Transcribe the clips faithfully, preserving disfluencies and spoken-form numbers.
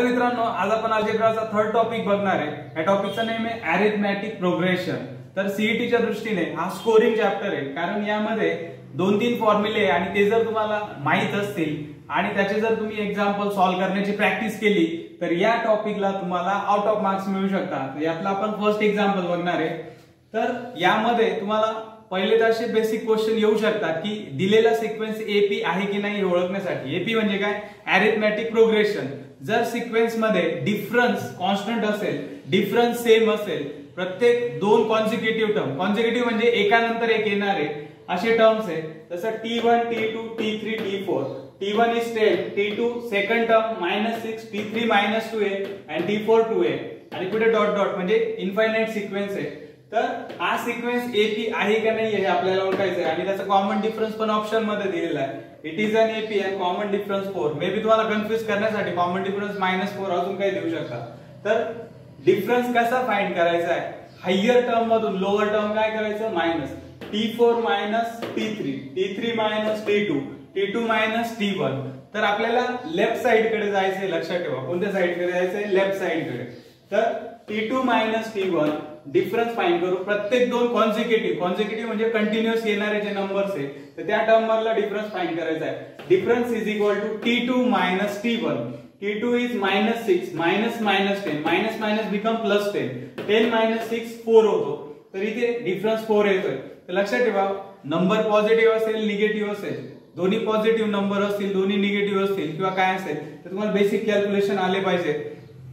तर मित्रांनो, आज आपण अल्जेब्राचा थर्ड टॉपिक बघणार आहे। या टॉपिकचं नेम आहे अरिथमेटिक प्रोग्रेशन। तर सीईटीच्या दृष्टीने हा स्कोरिंग चॅप्टर आहे, कारण यामध्ये दोन तीन फॉर्म्युले आणि ते जर तुम्हाला माहित असतील आणि त्याचे जर तुम्ही एक्झाम्पल सॉल्व्ह करण्याची प्रॅक्टिस केली तर या टॉपिकला तुम्हाला आउट ऑफ मार्क्स मिळू शकतात। यातला आपण फर्स्ट एक्झाम्पल बघणार आहे। तर यामध्ये तुम्हाला पहिले तर असे बेसिक क्वेश्चन येऊ शकतात की दिलेला सिक्वेन्स एपी आहे की नाही हे ओळखण्यासाठी। एपी म्हणजे काय? Arithmetic progression. जर सिक्वेन्स मध्ये डिफरन्स कॉन्स्टंट असेल, डिफरन्स सेम असेल, प्रत्येक दोन कॉन्सिक्युटिव्ह टर्म, कॉन्सिक्युटिव्ह म्हणजे एकानंतर एक येणारे असे टर्म्स आहे, जसं T one T two T three T four, T one is ten, T two second term minus six, T three minus two a and T four two a आणि पुढे dot dot म्हणजे infinite sequence आहे। तर हा sequence AP आहे का नाही हे आपल्याला ओळखायचं आहे आणि त्याचा कॉमन डिफरन्स पण ऑप्शन मध्ये दिलेला आहे। It is an AP and common difference four. May be तुम्हाला कन्फ्युज करण्यासाठी कॉमन डिफरन्स मायनस फोर अजून काही देऊ शकता। तर डिफरन्स कसा फाइंड करायचा आहे? हायर टर्म मधून लोअर टर्म काय करायचं? Minus T four minus T three, T three minus T two, T two minus T one. तर आपल्याला लेफ्ट साइड कडे जायचंय, लक्षात ठेवा कोणत्या साइड कडे जायचंय? लेफ्ट साइड कडे। तर T two minus T one difference find करू। प्रत्येक दोन कॉन्सिक्युटिव्ह, कॉन्सिक्युटिव्ह म्हणजे कंटिन्युअस येणारे जे नंबर्स आहे तर त्या टर्म मधला डिफरन्स फाइंड करायचा आहे। Difference is equal to T two minus T one. T two is minus six, minus minus ten, minus minus become plus ten, ten minus six four होतो। तर इथे डिफरन्स फोर येतोय। तर लक्षात ठेवा, नंबर पॉझिटिव्ह असेल, निगेटिव्ह असेल, दोन्ही पॉझिटिव्ह नंबर असतील, दोन्ही निगेटिव्ह असतील किंवा काय असेल तर तुम्हाला बेसिक कॅल्क्युलेशन आले पाहिजे।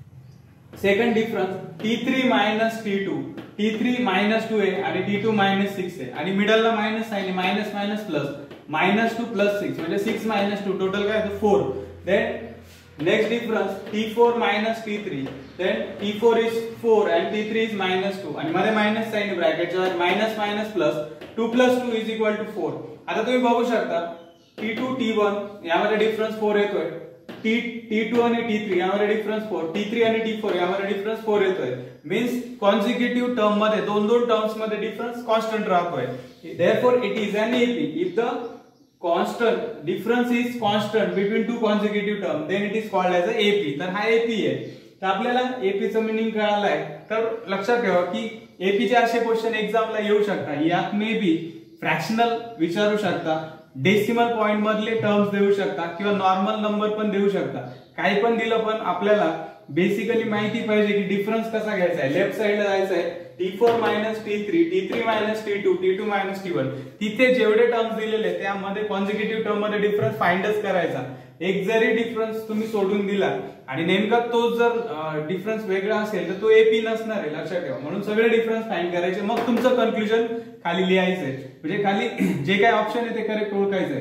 Second difference T three minus T two, T three minus two A आणि टी टू मायनस सिक्स आहे आणि मिडलला minus sign, minus minus plus, minus two plus six म्हणजे सिक्स मायनस टू, टोटल काय होतं? Four. Then next difference T four minus T three, then T four is four and T three is minus two आणि मध्ये minus sign ब्रॅकेटच्या बाहेर minus minus plus, to plus two is equal to four. आता तुम्ही बघू शकता T two T one यामध्ये difference four येतोय, टी टी टू आणि टी थ्री यामध्ये डिफरन्स फोर, टी थ्री आणि टी फोर यामध्ये डिफरन्स फोर येतोय। मीन्स कॉन्सिक्युटिव्ह टर्म मध्ये दोन दोन टर्म्स मध्ये डिफरन्स कॉन्स्टंट राहतोय। Therefore it is an AP if the constant difference is constant between two consecutive term, then it is called as a AP. तर हा AP आहे। तर आपल्याला एपीचं मीनिंग कळालंय। तर लक्षात ठेवा की एपीचे असे क्वेश्चन एक्झामला येऊ शकतात। यात मे बी फ्रॅक्शनल विचारू शकता, डेसिमल पॉइंट मधले टर्म्स देऊ शकतात किंवा नॉर्मल नंबर पण देऊ शकतात। काही पण दिलं पण आपल्याला बेसिकली माहिती पाहिजे की डिफरन्स कसा घ्यायचा आहे। लेफ्ट साइडला जायचं आहे, T four minus T three, T three minus T two, T two minus T one, तिथे जेवढे टर्म्स दिलेले त्यामध्ये कॉन्सिक्युटिव्ह टर्म मध्ये डिफरन्स फाइंडच करायचा। एक जरी डिफरन्स तुम्ही सोडून दिला आणि नेमका तो जर डिफरन्स वेगळा असेल तर तो एपी नसणार आहे, लक्षात ठेवा। म्हणून सगळे डिफरन्स फाइंड करायचे, मग तुमचं कन्क्लुजन खाली लिहायचंय, म्हणजे खाली जे काय ऑप्शन आहे ते करेक्ट ओळखायचंय।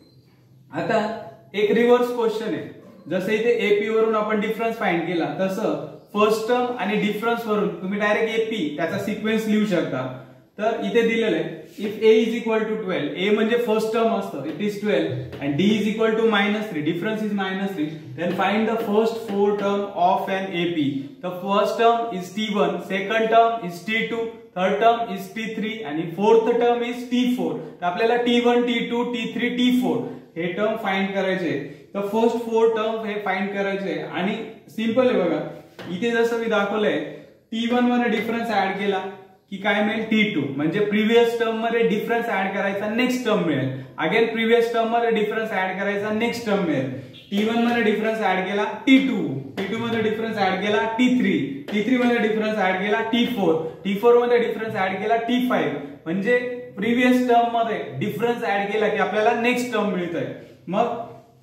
आता एक रिव्हर्स क्वेश्चन आहे, जसं इथे एपी वरून आपण डिफरन्स फाइंड केला तसं फर्स्ट टर्म आणि डिफरन्स वरून तुम्ही डायरेक्ट एपी त्याचा सिक्वेन्स लिहू शकता। तर इथे दिलेलं आहे if A is equal to twelve, A म्हणजे फर्स्ट टर्म असतं, it is twelve and D is equal to minus three, difference is minus three, then find the first four term of an AP. The first term is T one, second term is T two, third term is T three आणि fourth term is T four. तर आपल्याला T one, T two, T three, T four हे term find करायचे। तर first four term हे find करायचे आणि simple आहे बघा। इथे जसं मी दाखवलंय टी वन मध्ये डिफरन्स ऍड केला की काय मिळेल? टी टू, म्हणजे प्रिव्हियस टर्म मध्ये डिफरन्स ऍड करायचा, नेक्स्ट टर्म मिळेल। अगेन प्रिव्हियस टर्म मध्ये डिफरन्स ऍड करायचा, नेक्स्ट टर्म मिळेल। टी वन मध्ये डिफरन्स ऍड केला टी टू, टी टू मध्ये डिफरन्स ऍड केला टी थ्री, टी थ्री मध्ये डिफरन्स ऍड केला टी फोर, टी फोर मध्ये डिफरन्स ऍड केला टी फाइव्ह, म्हणजे प्रिव्हियस टर्म मध्ये डिफरन्स ऍड केला की आपल्याला नेक्स्ट टर्म मिळतंय। मग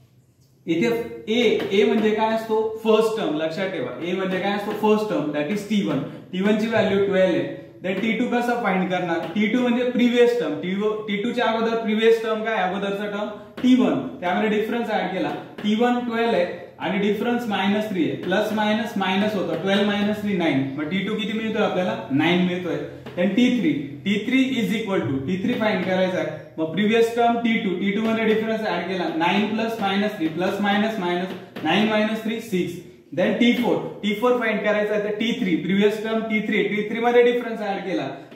इथे ए ए म्हणजे काय असतो? फर्स्ट टर्म, लक्षात ठेवा। ए म्हणजे काय असतो? First term, that is T one. T one ची व्हॅल्यू ट्वेल्व आहे। देन टी टू कसा फाइंड करणार? टी टू म्हणजे प्रिव्हियस टर्म, टी टू च्या अगोदर प्रिव्हियस टर्म काय? अगोदरचा टर्म टी वन, त्यामध्ये डिफरन्स ऍड केला। टी वन ट्वेल्व आहे आणि डिफरन्स मायनस थ्री आहे, प्लस मायनस मायनस होतं, ट्वेल्व मायनस थ्री नाइन, मग टी टू किती मिळतोय आपल्याला? नाइन मिळतोय। Then T three, T three is equal to, T three find करायचा आहे, मग previous term T two, T two मध्ये डिफरन्स ऍड केला, nine plus minus three, plus minus minus, nine minus three six. Then T four, T four find करायचा आहे, तर T three previous term T three, T three मध्ये difference add केला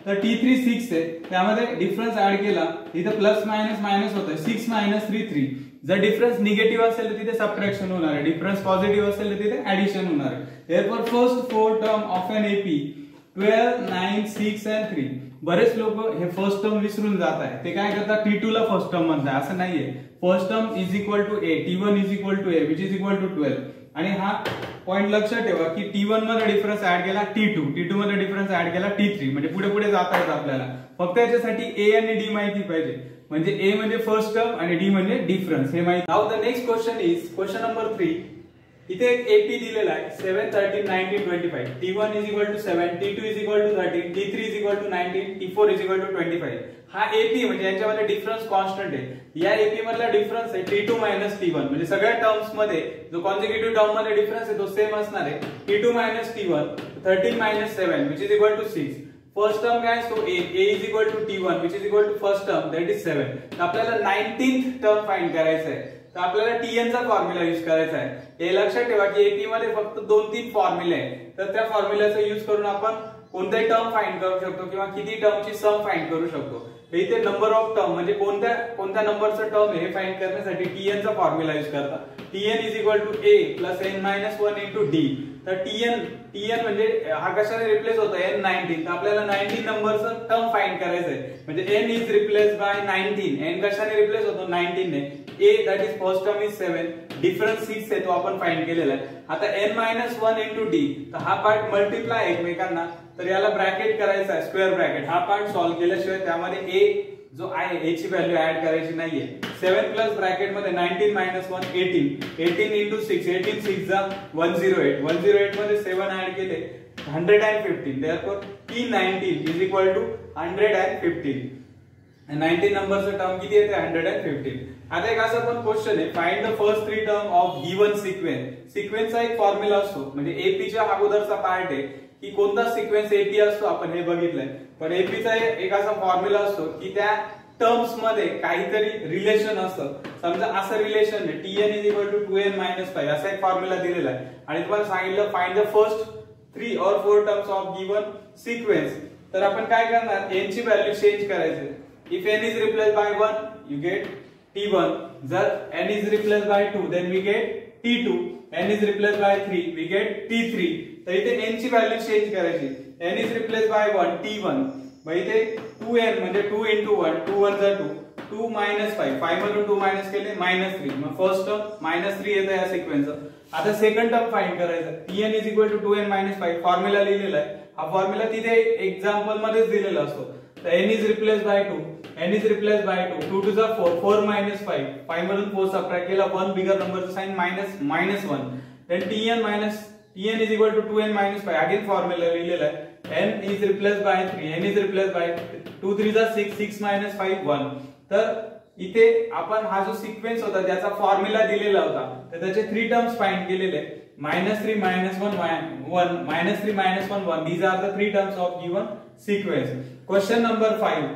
तर T three six आहे, त्यामध्ये difference add केला इथे प्लस मायनस मायनस होतंय, सिक्स मायनस थ्री थ्री. जर डिफरन्स निगेटिव्ह असेल तर तिथे सबट्रॅक्शन होणार आहे, डिफरन्स पॉझिटिव्ह असेल तर तिथे ऍडिशन होणार आहे. Therefore first four term of an AP twelve nine six and three. बरेच लोक हे फर्स्ट टर्म विसरून जात आहे, ते काय करतात टी टू ला फर्स्ट टर्म म्हणतात, असं नाहीये. First term is equal to A, T one is equal to A which is equal to twelve. आणि हा पॉइंट लक्षात ठेवा की टी वन मध्ये डिफरन्स ऍड केला टी टू, टी टू मध्ये डिफरन्स ऍड केला टी थ्री, म्हणजे पुढे पुढे जाता येतं आपल्याला. फक्त याच्यासाठी ए आणि डी माहिती पाहिजे, म्हणजे ए म्हणजे फर्स्ट टर्म आणि डी म्हणजे डिफरन्स हे माहिती. Now the next question is question number three. इथे एक एपी दिलेला आहे seven thirteen nineteen twenty five. T one is equal to seven, T two is equal to thirteen, T three is equal to nineteen, T four is equal to twenty five. हा AP म्हणजे यांच्यामध्ये difference constant आहे. या AP मधला difference आहे T two minus T one, म्हणजे सगळ्या terms मध्ये जो कॉन्झिक्युटिव्ह टर्म मध्ये डिफरन्स आहे तो सेम असणार आहे. T two minus T one, thirteen minus seven which is equal to six. First term काय असतो A, A is equal to T one which is equal to first term that is seven. तर आपल्याला nineteenth term find करायचं आहे, तर आपल्याला TN चा formula use करायचा आहे. हे लक्षात ठेवा की एपी मध्ये फक्त दोन तीन फॉर्म्युले आहेत, तर त्या फॉर्म्युल्याचा यूज करून आपण कोणताही टर्म फाइंड करू शकतो किंवा किती टर्मची सम फाइंड करू शकतो. इथे नंबर ऑफ टर्म म्हणजे कोणत्या कोणत्या नंबरचं टर्म हे फाइंड करण्यासाठी टीएन चा फॉर्म्युला यूज करतात. TN is equal to A plus N minus one into D. तर टीएन टीएन म्हणजे हा कशाने रिप्लेस होतो एन नाइनटीन, तर आपल्याला नाइनटीन नंबरचं टर्म फाइंड करायचं आहे. म्हणजे N is replace by nineteen, N कशाने रिप्लेस होतो नाइनटीन ने. A that is first term is seven, difference six आहे तो आपण फाइंड केलेला आहे. आता N minus one into D, तर हा पार्ट मल्टिप्लाय एकमेकांना, तर याला ब्रॅकेट करायचा आहे स्क्वेअर ब्रॅकेट. हा पार्ट सॉल्व्ह केल्याशिवाय त्यामध्ये ए जो आहे ए ची व्हॅल्यू ऍड करायची नाहीये. सेवन प्लस ब्रॅकेट मध्ये nineteen minus one eighteen, eighteen into six, eighteen six जा one zero eight, one zero eight मध्ये सेवन ऍड केले hundred and fifteen. Therefore T nineteen is equal to hundred and fifteen. Nineteen नंबरचं term किती येते hundred and fifteen. आता एक असा पण क्वेश्चन आहे, find the first three term of given sequence. सिक्वेन्सचा एक फॉर्म्युला असतो, म्हणजे एपीच्या अगोदरचा पार्ट आहे की कोणता सिक्वेन्स एपी असतो आपण हे बघितलंय. पण एपीचा एक असा फॉर्म्युला असतो की त्या टर्म्स मध्ये काहीतरी रिलेशन असतं. समजा असं रिलेशन आहे TN is equal to two N minus five, असा एक फॉर्म्युला दिलेला आहे आणि तुम्हाला सांगितलं फाइंड द फर्स्ट थ्री और four terms of given sequence. तर आपण काय करणार, एन ची व्हॅल्यू चेंज करायची. If N is replace by one you get T one, जर N is replace by two then we get T two, N is replace by three we get T three. तर इथे N ची value change करायची. N is replace by one T one, मग इथे two N म्हणजे two into one, two one जा two, two minus five, five मधून two minus केले मायनस थ्री, मग फर्स्ट टर्म मायनस थ्री येतं या सिक्वेन्सचं. आता सेकंड टर्म फाइंड करायचं. TN is equal to two N minus five, formula लिहिलेला आहे. हा फॉर्म्युला तिथे एक्झाम्पल मध्येच दिलेला असतो. तर n is replace by two, N is replace by two, two two जा four, four minus five, five मधून फोर सबट्रॅक्ट केला, वन बिगर नंबरचं sign minus minus one. Then t n minus t n is equal to two N minus five, again formula लिहिलेला आहे. n is replaced by three, n is replaced by two three जा six, six minus five one. तर इथे आपण हा जो sequence होता त्याचा फॉर्म्युला दिलेला होता, तर त्याचे थ्री टर्म्स फाइंड केलेले. Minus three minus one one, minus three minus one one, these are the three terms of given sequence. Question number five.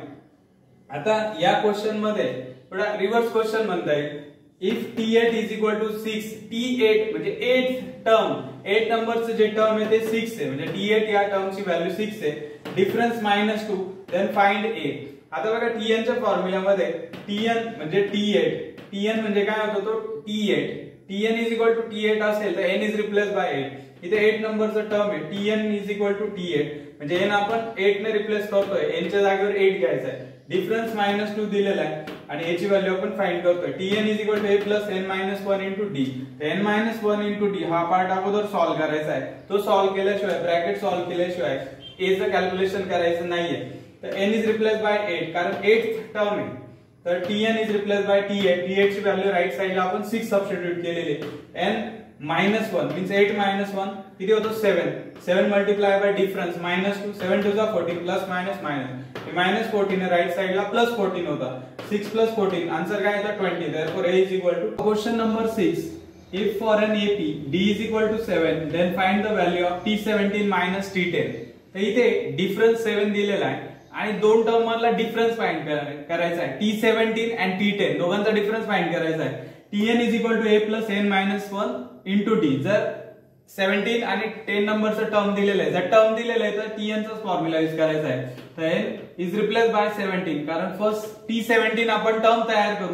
आता या क्वेश्चन मध्ये थोडा रिव्हर्स क्वेश्चन म्हणता येईल. If t eight is equal to six, t eight म्हणजे eight term, eight नंबरचं जे term आहे ते सिक्स आहे, म्हणजे टी एट या टर्मची व्हॅल्यू सिक्स आहे. Difference minus two, then find a. आता बघा टीएन च्या फॉर्म्युल्यामध्ये टीएन म्हणजे टी एट, टीएन म्हणजे काय होतो तो t eight. T n is equal to t eight असेल तर n is replace by eight. इथे एट नंबरचं टर्म आहे, TN is equal to t eight, म्हणजे एन आपण एट ने रिप्लेस करतोय, एनच्या जागेवर एट घ्यायचा आहे. डिफरन्स मायनस टू दिलेला आहे आणि याची व्हॅल्यू आपण फाइंड करतोय. T n is equal to A plus N minus one into D. N minus one into d हा पार्ट अगोदर सॉल्व्ह करायचा आहे. तो सॉल्व्ह केल्याशिवाय, ब्रॅकेट सॉल्व्ह केल्याशिवाय एचं कॅल्क्युलेशन करायचं नाहीये. तर n is replace by eight, कारण एट टर्म आहे, तर t n is replace by t eight. T eight ची व्हॅल्यू राईट साइडला आपण सिक्स सबस्टिट्यूट केलेली. N minus one means eight minus one किती होतो seven, seven multiply by difference minus two, seven two जा fourteen, plus minus minus, minus fourteen right साइडला plus fourteen होता. Six plus fourteen answer काय येतं twenty. Therefore a is equal to. Question number six. If for N AP d is equal to seven, then find the value of t seventeen minus t ten. तर इथे difference सेवन दिलेला आहे आणि दोन term मधला difference find करायचा आहे. T seventeen and t ten दोघांचा डिफरन्स फाइंड करायचा आहे. TN is equal to A plus N minus one into d. जर सेव्हन्टीन आणि टेन नंबरचं टर्म दिलेलं आहे. जर टर्म दिलेलं आहे तर टीएनचाच फॉर्म्युला यूज करायचा आहे. तर n is replace by seventeen, कारण फर्स्ट टी सेव्हन्टीन आपण टर्म तयार करू.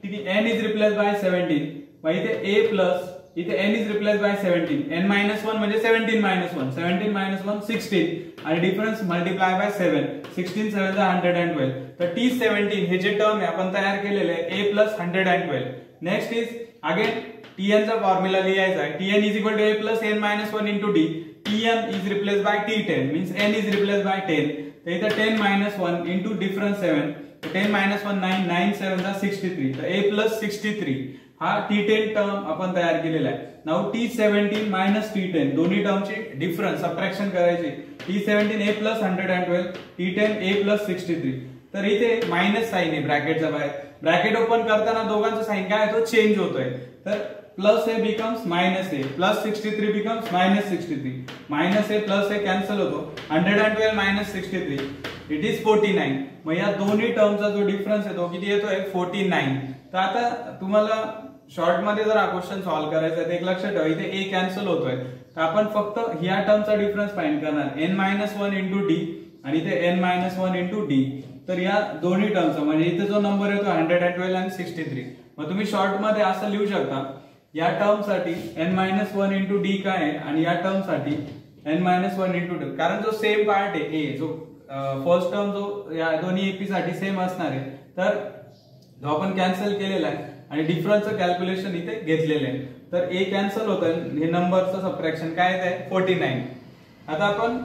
N is replace by seventeen, मग इथे ए प्लस इथे n is replace by seventeen, n minus one म्हणजे seventeen minus one, seventeen minus one sixteen आणि difference multiply by seven, sixteen seven जा hundred and twelve. तर t seventeen हे जे term आहे आपण तयार केलेले आहे a plus hundred and twelve. Next is again t n चा फॉर्म्युला लिहायचा आहे. TN is equal to A plus N minus one into d. T n is replace by t ten means n is replace by ten. तर इथे ten minus one into difference seven, ten minus one nine, nine seven जा sixty three. तर a plus sixty three हा t ten term आपण तयार केलेला आहे. Now t seventeen minus t ten दोन्ही टर्मचे डिफरन्स सबट्रॅक्शन करायचे. T seventeen a plus hundred and twelve, t ten a plus sixty three. तर इथे मायनस साइन आहे ब्रॅकेटच्या बाहेर. ब्रॅकेट ओपन करताना दोघांचा साइन काय आहे तो चेंज होतोय. तर plus a becomes minus a, plus sixty three becomes minus sixty three. Minus a plus a cancel होतो. Hundred and twelve minus sixty three it is forty nine. मग या दोन्ही टर्मचा जो डिफरन्स आहे तो किती येतोय फोर्टी नाइन. तर आता तुम्हाला शॉर्ट मध्ये जर हा क्वेश्चन सॉल्व्ह करायचा आहे एक लक्षात ठेवा इथे ए कॅन्सल होतोय. तर आपण फक्त ह्या टर्मचा डिफरन्स फाइंड करणार. N minus one into d आणि इथे n minus one into D. तर या दोन्ही टर्मचा म्हणजे इथे जो नंबर येतो हंड्रेड अँड ट्वेल्व आणि सिक्स्टी थ्री. मग तुम्ही शॉर्ट मध्ये असं लिहू शकता या टर्म साठी n minus one into d काय आहे आणि या टर्म साठी n minus one into d. कारण जो सेम पार्ट आहे ए जो फर्स्ट टर्म जो या दोन्ही एपी साठी सेम असणार आहे. तर जो आपण कॅन्सल केलेला आहे आणि डिफरन्सचं कॅल्क्युलेशन इथे घेतलेलं आहे. तर ए कॅन्सल होतं हे नंबरचं सबट्रॅक्शन काय आहे फोर्टी नाइन. आता आपण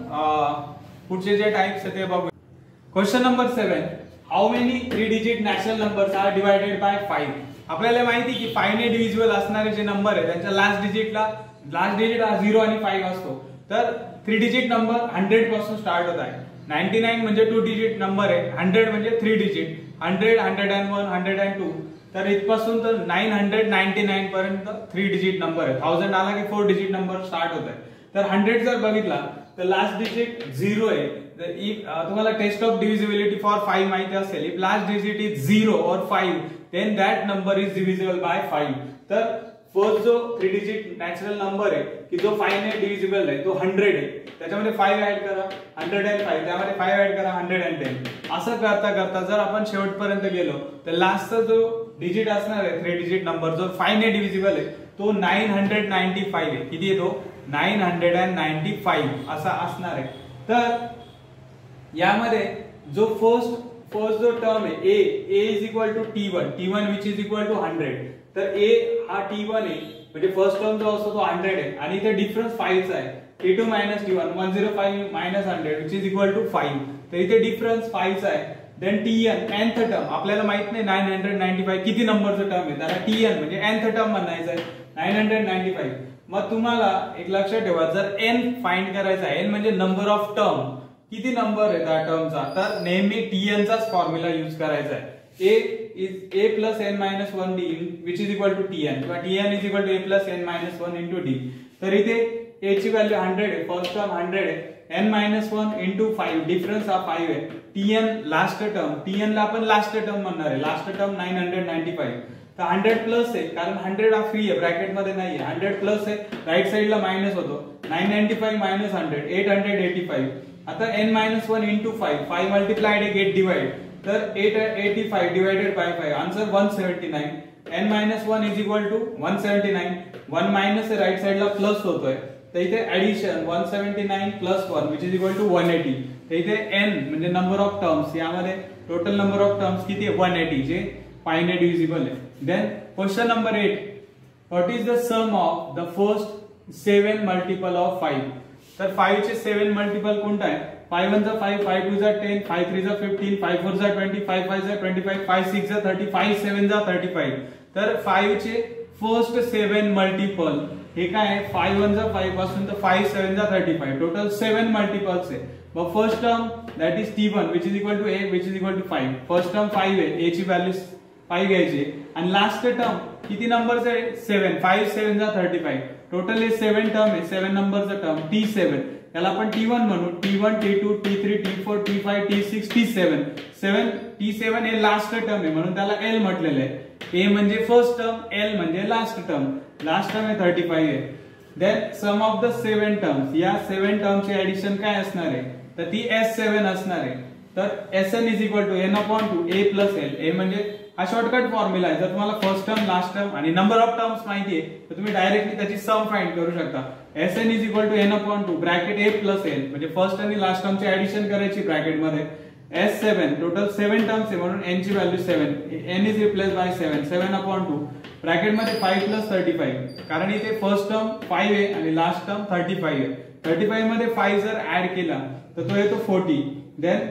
पुढचे जे टाइप्स आहेत ते बघू. Question number seven, how many three digit natural numbers are divided by five. आपल्याला माहिती की फाइव्ह ने डिव्हिजिबल असणारे जे नंबर आहे त्यांच्या लास्ट डिजिटला लास्ट डिजिट हा झिरो आणि फाइव्ह असतो. तर थ्री डिजिट नंबर हंड्रेड पासून स्टार्ट होत आहे. नाइन्टी नाइन म्हणजे टू डिजिट नंबर आहे. हंड्रेड म्हणजे three digit. Hundred, hundred and one, hundred and two. तर इथपासून तर नाइन हंड्रेड नाइन्टी नाइन पर्यंत थ्री डिजिट नंबर आहे. थाउजंड आला की फोर डिजिट नंबर स्टार्ट होत आहे. तर हंड्रेड जर बघितला तर लास्ट डिजिट झिरो आहे. इफ तुम्हाला test of divisibility for five माहिती असेल, if last digit is zero और five then that number is divisible by five. तर फर्स्ट जो थ्री डिजिट नॅचरल नंबर आहे की जो फाइव्ह ने डिव्हिजिबल आहे तो हंड्रेड आहे. त्याच्यामध्ये फाइव्ह ऍड करा, हंड्रेड अँड फाइव्ह, त्यामध्ये फाइव्ह ऍड करा, हंड्रेड अँड टेन. असं करता करता जर आपण शेवटपर्यंत गेलो तर लास्टचा जो डिजिट असणार आहे थ्री डिजिट नंबर जो फाइव्ह ने डिव्हिजिबल आहे तो नाइन हंड्रेड नाइन्टी फाइव्ह आहे. किती येतो nine hundred and ninety five असा असणार आहे. तर यामध्ये जो फर्स्ट फर्स्ट जो टर्म आहे a A is equal to T one, T one which is equal to hundred. तर ए हा टी वन आहे म्हणजे फर्स्ट टर्म जो असतो तो हंड्रेड आहे आणि इथे डिफरन्स फाइव्हचा आहे. T two minus T one, one zero five minus hundred which is equal to five. तर इथे डिफरन्स फाइव्हचा आहे. देन टीएन एनथ टर्म आपल्याला माहित नाही नाइन हंड्रेड नाइन्टी फाइव्ह किती नंबरचं टर्म आहे. त्याला टीएन म्हणजे एनथ टर्म म्हणायचं आहे नाइन हंड्रेड नाइन्टी फाइव्ह. मग तुम्हाला एक लक्षात ठेवा जर एन फाइंड करायचा आहे, एन म्हणजे नंबर ऑफ टर्म, किती नंबर आहे त्या टर्मचा, तर नेहमी टीएन चाच फॉर्म्युला यूज करायचा आहे. A is a plus N minus one d which is equal to t n किंवा t n is equal to A plus N minus one into D. तर इथे ए ची व्हॅल्यू हंड्रेड आहे, फर्स्ट टर्म हंड्रेड आहे. N minus one into five difference हा five आहे. T n last term, t n ला आपण लास्ट टर्म म्हणणार आहे. Last term nine hundred ninety five. तर हंड्रेड प्लस आहे कारण हंड्रेड हा फ्री आहे ब्रॅकेट मध्ये नाही आहे. हंड्रेड प्लस आहे राईट साइडला मायनस होतो. Nine ninety five minus hundred eight hundred eighty five. आता N minus one into five, five multiplied आहे गेट डिवाइड. तर eight eighty five divided by five answer one seventy nine. N minus one is equal to one seventy nine. One minus आहे right साइडला plus होतोय. तर इथे addition one seventy nine plus one which is equal to one eighty. तर इथे n म्हणजे number of terms, यामध्ये total number of terms किती आहे वन एटी जे फाइव्ह ने डिव्हिजिबल आहे. Then question number eight, what is the sum of the first seven multiple of five. तर फाइव्ह चे सेवन मल्टिपल कोणता आहे. फाइव्ह वन जा फाइव्ह, फाइव्ह टू जा टेन, फाइव्ह थ्री जा फिफ्टीन, फाइव्ह फोर जा ट्वेंटी, फाइव्ह फाइव्ह जा twenty five, five six जा थर्टी, फाइव्ह सेवन जा थर्टी फाइव्ह. तर फाइव्ह चे फर्स्ट सेवन मल्टिपल हे काय आहे फाइव्ह वन जा फाइव्ह पासून तर फाइव्ह सेवन जा thirty five, total seven multiples आहे. मग first term that is T one which is equal to A which is equal to five. First term five आहे, ए ची व्हॅल्यू फाइव्ह घ्यायची आणि लास्ट टर्म किती नंबरचं आहे सेवन, फाइव्ह सेवन जा थर्टी फाइव्ह. टोटल हे सेवन टर्म आहे, सेवन नंबरचं टर्म टी सेवन. त्याला आपण टी वन म्हणू. T one, T two, T three, T four, t five, t six, t seven. Seven t seven हे लास्ट टर्म आहे म्हणून त्याला एल म्हटलेलं आहे. ए म्हणजे फर्स्ट टर्म, एल म्हणजे लास्ट टर्म. लास्ट टर्म आहे थर्टी फाइव्ह आहे. Then sum of the seven terms, या सेवन टर्मची ऍडिशन काय असणार आहे तर ती एस सेवन असणार आहे. तर S N is equal to N upon two A plus l. A म्हणजे हा शॉर्टकट फॉर्म्युला आहे. जर तुम्हाला फर्स्ट टर्म लास्ट टर्म आणि नंबर ऑफ टर्म्स माहिती आहे तर तुम्ही डायरेक्टली त्याची सम फाइंड करू शकता. S N is equal to N upon two bracket A plus L म्हणजे फर्स्ट आणि लास्ट टर्मची ऍडिशन करायची ब्रॅकेट मध्ये. S seven total seven terms आहे म्हणून एन ची value seven. N is replace by seven. Seven upon two bracket मध्ये five plus thirty five कारण इथे फर्स्ट टर्म फाइव्ह आहे आणि लास्ट टर्म थर्टी फाइव्ह आहे. थर्टी फाइव्ह मध्ये फाइव्ह जर ऍड केला तर तो येतो forty. Then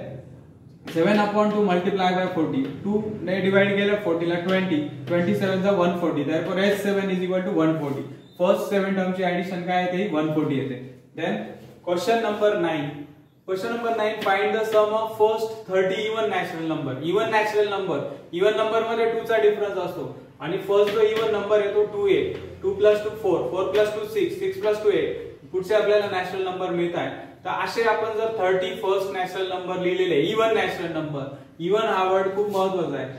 seven upon two multiply by forty. Two ने डिवाइड केलं फोर्टी ला ट्वेंटी. ट्वेंटी सेवन चा one forty. Therefore S seven is equal to one forty. First seven टर्मची ऍडिशन काय येते वन फोर्टी येते. Then question number nine. Question number nine, find the sum of first thirty even natural number. Even natural number, even number मध्ये two चा difference असतो आणि first जो even number आहे तो two A. Two plus two four. Four plus two six. Six plus two eight. पुढचे आपल्याला natural number मिळत आहे. तर असे आपण जर थर्टी फर्स्ट नॅचरल नंबर लिहिलेले इवन नॅचरल नंबर. इवन हा वर्ड खूप महत्वाचा आहे.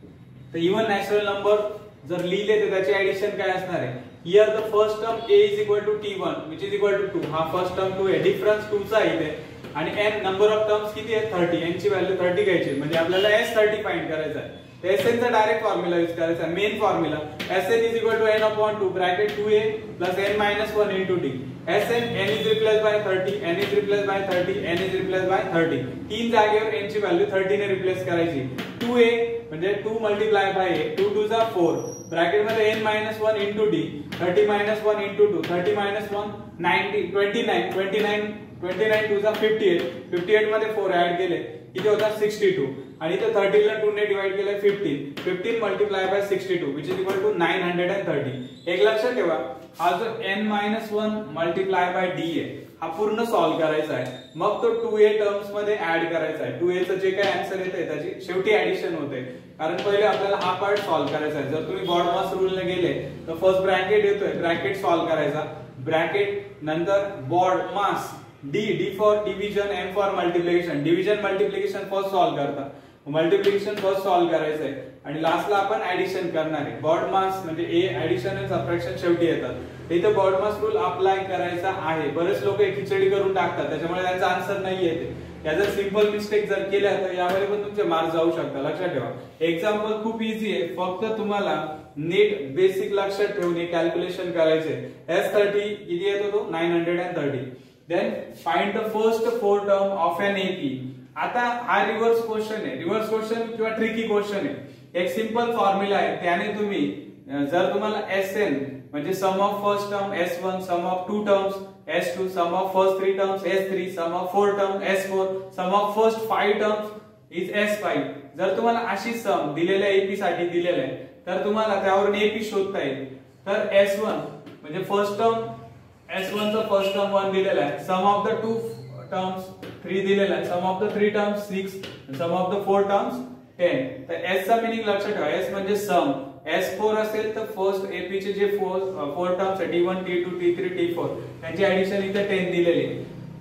तर इवन नॅचरल नंबर जर लिहिले तर त्याची ऍडिशन काय असणार आहे. Here the first term A is equal to T one which is equal to two. हा फर्स्ट टर्म टू आहे. डिफरन्स टू चा इथे आणि एन नंबर ऑफ टर्म्स किती आहे थर्टी. एन ची व्हॅल्यू थर्टी घ्यायची म्हणजे आपल्याला एस थर्टी फाइंड करायचा आहे. एस एन चा डायरेक्ट फॉर्म्युला यूज करायचा आहे. Main formula S N is equal to N upon two bracket two A plus N minus one into T. S N N is replace by thirty. N is replace by thirty. N is replace by thirty. तीन जागेवर N ची value thirty ने replace करायची. Two A म्हणजे two multiply by A. Two two जा four bracket मध्ये N minus one into T. Thirty minus one into two. Thirty minus one ninety. Twenty nine. Twenty nine twenty nine two जा fifty eight. Fifty eight मध्ये four add केले किती होता sixty two आणि इथे thirty ला to ने divide केलं fifteen. Fifteen multiply by sixty two which is equal to nine hundred thirty. एक लक्षात ठेवा हा जो N minus one multiply by D आहे हा पूर्ण सॉल्व्ह करायचा आहे. मग तो टू ए टर्म्स मध्ये ऍड करायचा आहे. टू ए चं जे काय आन्सर येते त्याची शेवटी ऍडिशन होते कारण पहिले आपल्याला हा पार्ट सॉल्व्ह करायचा आहे. जर तुम्ही बॉर्ड मास रूल ने गेले तर फर्स्ट ब्रॅकेट येतोय. ब्रॅकेट सॉल्व्ह करायचा. ब्रॅकेट नंतर BODMAS D. D for division. M for multiplication. Division multiplication first solve करता. मल्टिप्लिकेशन फर्स्ट सॉल्व्ह करायचं आहे आणि लास्टला आपण ऍडिशन करणार आहे. बॉर्ड मास म्हणजे ए ऍडिशन आणि सबट्रॅक्शन शेवटी येतात. इथे बॉर्ड मास रूल अप्लाय करायचा आहे. बरेच लोक खिचडी करून टाकतात त्याच्यामुळे त्यांचा आन्सर नाही येते. या जर सिंपल मिस्टेक जर केल्या तर यामध्ये पण तुमचे मार्क्स जाऊ शकतात. लक्षात ठेवा एक्झाम्पल खूप इझी आहे. फक्त तुम्हाला नीट बेसिक लक्षात ठेवून कॅल्क्युलेशन करायचे. एस थर्टी किती येतो तो nine hundred thirty. Then find the first four term of an AP. आता हा रिव्हर्स क्वेश्चन आहे. रिव्हर्स क्वेश्चन किंवा ट्रिकी क्वेश्चन आहे. एक सिंपल फॉर्म्युला आहे त्याने तुम्ही जर तुम्हाला एस एन म्हणजे sum of first term S one. Sum of two terms S two. Sum of first three terms S three. Sum of four term S four. Sum of first five terms is S five. जर तुम्हाला अशी सम दिलेल्या AP साठी दिलेलं आहे तर तुम्हाला त्यावरून एपी शोधता येईल. तर एस वन म्हणजे फर्स्ट टर्म एस वन चा फर्स्ट टर्म वन दिलेला आहे. Sum of the two terms three दिलेला आहे. Sum of the three terms six. Sum of the four terms ten. तर एस चा मिनिंग लक्षात ठेवा. एस म्हणजे सम. एस फोर असेल तर फर्स्ट एपी चे जे four four terms T one T two T three T four त्यांची ऍडिशन इथे टेन दिलेली आहे.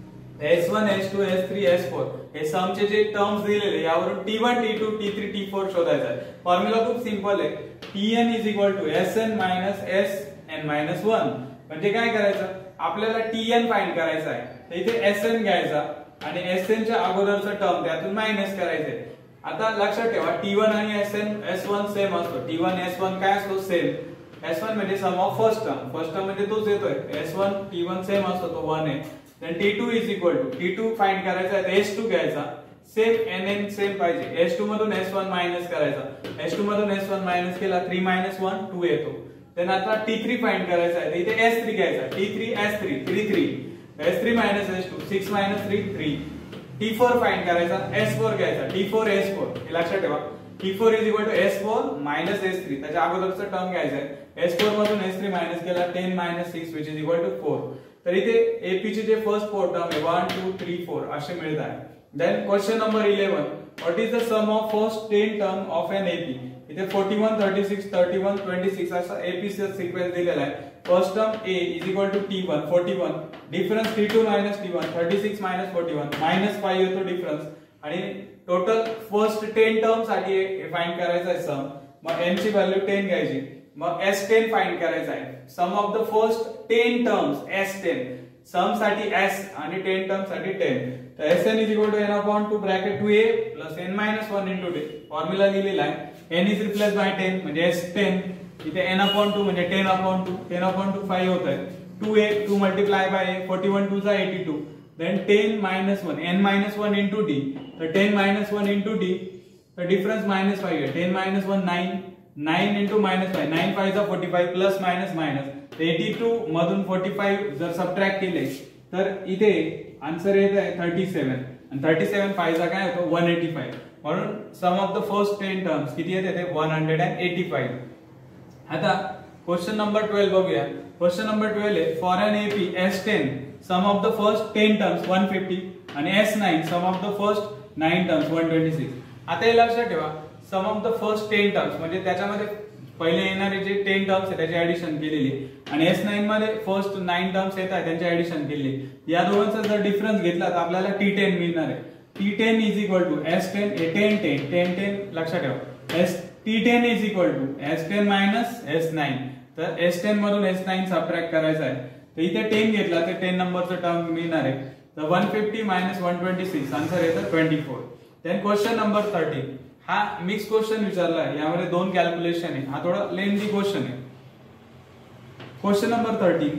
S one S two S three S four हे सम चे जे टर्म्स दिलेले यावरून T one T two T three T four शोधायचा आहे. फॉर्म्युला खूप सिंपल आहे. T N is equal to S N minus S N minus one. म्हणजे काय करायचं आपल्याला टी एन फाइंड करायचा आहे. तर इथे एस एन घ्यायचा आणि एस एन च्या अगोदरचा टर्म त्यातून मायनस करायचे. आता लक्षात ठेवा टी वन आणि S N S one same असतो. टी वन एस वन काय असतो सेम. एस वन म्हणजे sum of first term. First term म्हणजे तोच येतोय. S one T one same असतो तो वन आहे. Then T two is equal to T two find करायचा आहे. एस टू घ्यायचा. सेम एन एन सेम पाहिजे. एस टू मधून एस वन मायनस करायचा. एस टू मधून एस वन मायनस केला थ्री मायनस वन टू येतो. देन आता टी थ्री फाइंड करायचा आहे. इथे एस थ्री घ्यायचा. T three S three three three. S three minus S two six minus three three. T four find करायचा. S four घ्यायचा. T four S four हे लक्षात ठेवा. T four is equal to S four minus S three. त्याच्या अगोदरचा term घ्यायचा आहे. S four मधून एस थ्री मायनस केला ten minus six which is equal to four. तर इथे एपी चे जे फर्स्ट फोर टर्म आहे वन टू थ्री फोर असे मिळत आहे. Then question number eleven. What is the sum of first ten term of an AP. इथे forty one thirty six thirty one twenty six असा AP चा sequence दिलेला आहे. First term A is equal to T one forty one. Difference T two minus T one thirty six minus forty one minus five येतो difference. आणि total first ten term साठी हे find करायचं आहे सम. मग एन ची व्हॅल्यू टेन घ्यायची. मग एस टेन फाइंड करायचा आहे. Sum of the first ten terms S ten, sum साठी एस आणि टेन टर्म्स साठी टेन. तर S N is equal to N upon two bracket two A plus N minus one into T. Formula लिहिलेला आहे. N is replace by ten म्हणजे S ten, इथे N upon two म्हणजे ten upon two, ten upon two five होत आहे. Two A two multiply by A, forty one two जा eighty two. Then ten minus one, N minus one into D. तर ten minus one into D, तर difference minus five आहे. Ten minus one nine, nine into minus five, nine five जा forty five plus minus minus eighty two मधून forty five जर subtract केले तर इथे answer येत आहे थर्टी सेवन. आणि थर्टी सेवन फाइव चा काय होतो वन एटी फाइव. म्हणून sum of the first ten terms किती येते ते वन हंड्रेड एटी फाइव. आता क्वेश्चन नंबर ट्वेल्व बघूया. क्वेश्चन नंबर ट्वेल्व आहे for N AP S ten sum of the first ten terms one fifty आणि S nine sum of the first nine terms one twenty six. आता हे लक्षात ठेवा, sum of the first ten terms म्हणजे त्याच्यामध्ये पहिले येणारे जे टेन टर्म्स आहे त्याची ऍडिशन केलेली आणि एस नाइन मध्ये फर्स्ट नाइन टर्म्स येत आहे त्यांची ऍडिशन केलेली. या दोघांचा जर डिफरन्स घेतला तर आपल्याला टी टेन मिळणार आहे. T ten is equal to S ten, ten ten ten ten लक्षात ठेवा. S T ten is equal to S ten minus S nine. तर एस टेन मधून एस नाइन सबट्रॅक्ट करायचा आहे. तर इथे टेन घेतला तर टेन नंबरचं टर्म मिळणार आहे. तर one fifty minus one twenty six answer येतं twenty four. Then question number thirteen, हा मिक्स क्वेश्चन विचारला आहे. यामध्ये दोन कॅल्क्युलेशन आहे. हा थोडा लेंथी क्वेश्चन आहे. Question number thirteen,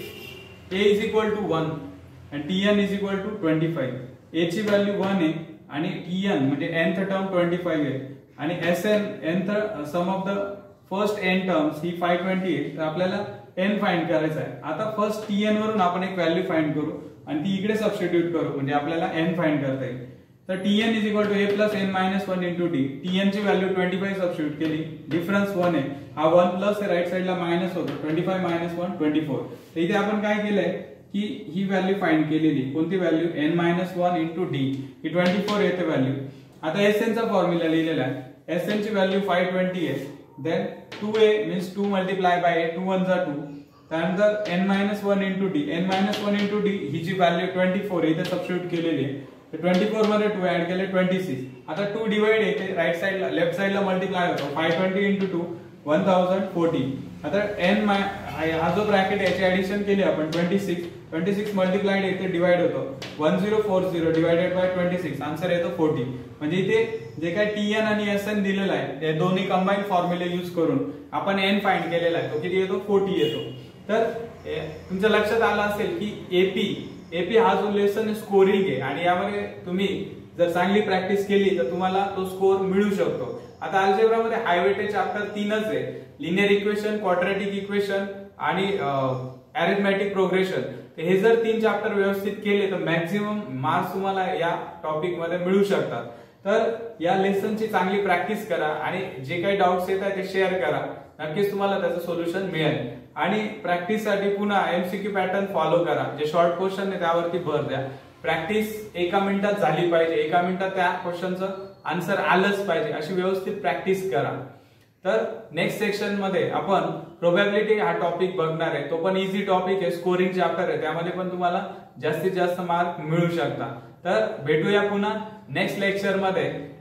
if A is equal to one आणि T N is equal to twenty five. A ची व्हॅल्यू वन आहे आणि टी एन म्हणजे एनथ टर्म ट्वेंटी फाइव आहे आणि S N nth sum of the first N terms ही five twenty आहे. तर आपल्याला एन फाइंड करायचा आहे. आता फर्स्ट टी एन वरून आपण एक व्हॅल्यू फाइंड करू आणि ती इकडे सबस्टिट्यूट करू म्हणजे आपल्याला एन फाइंड करता येईल. तर T N is equal to A plus N minus one into T. T N ची व्हॅल्यू ट्वेंटी फाइव सबस्टिट्यूट केली, डिफरन्स वन आहे. हा वन प्लस राईट साइडला मायनस होतो. Twenty five minus one twenty four. तर इथे आपण काय केलंय की ही व्हॅल्यू फाइंड केलेली. कोणती value N minus one into D, ही ट्वेंटी फोर येते व्हॅल्यू. आता एस एन चा फॉर्म्युला लिहिलेला आहे. एस एन ची व्हॅल्यू फाइव ट्वेंटी आहे. Then two A means two multiply by A, two one जा टू. त्यानंतर N minus one into D, N minus one into D ही जी व्हॅल्यू ट्वेंटी फोर इथे सबस्टिट्यूट केलेली आहे. ट्वेंटी फोर मध्ये टू ऍड केले ट्वेंटी सिक्स. आता टू डिवाइड येते राईट साइडला, लेफ्ट साइडला मल्टीप्लाय होतो. Five twenty into two one thousand forty. आता एन हा जो ब्रॅकेट याची ऍडिशन केली आपण twenty six, twenty six multiplied येते डिवाइड होतो. One zero four zero divided by twenty six answer येतो फोर्टी. म्हणजे इथे जे काय टी एन आणि एस एन दिलेला आहे ते दोन्ही कंबाईन फॉर्म्युले यूज करून आपण एन फाइंड केलेला आहे. तो किती येतो फोर्टी येतो. तर तुमच्या लक्षात आलं असेल की एपी एपी हा जो लेसन स्कोरिंग आहे आणि यामध्ये तुम्ही जर चांगली प्रॅक्टिस केली तर तुम्हाला तो स्कोर मिळू शकतो. आता अल्जेब्रा मध्ये हाय वेटेज चॅप्टर तीनच आहे, लिनियर इक्वेशन, क्वाड्रॅटिक इक्वेशन आणि अरिथमॅटिक प्रोग्रेशन. हे जर तीन चॅप्टर व्यवस्थित केले तर मॅक्झिमम मार्क्स तुम्हाला या टॉपिक मध्ये मिळू शकतात. तर या लेसनची चांगली प्रॅक्टिस करा आणि जे काही डाऊट्स येत आहेत ते शेअर करा. नक्कीच तुम्हाला त्याचं सोल्युशन मिळेल. आणि प्रॅक्टिस साठी पुन्हा एमसीक्यू पॅटर्न फॉलो करा. जे शॉर्ट क्वेश्चन आहे त्यावरती भर द्या. प्रॅक्टिस एका मिनिटात झाली पाहिजे, एका मिनिटात त्या क्वेश्चनचं आन्सर आलंच पाहिजे अशी व्यवस्थित प्रॅक्टिस करा. तर नेक्स्ट सेक्शन मध्ये आपण प्रोबॅबिलिटी हा टॉपिक बघणार आहे. तो पण इझी टॉपिक आहे, स्कोरिंग चॅप्टर आहे, त्यामध्ये पण तुम्हाला जास्तीत जास्त मार्क मिळू शकतात. तर भेटूया पुन्हा नेक्स्ट लेक्चर मध्ये.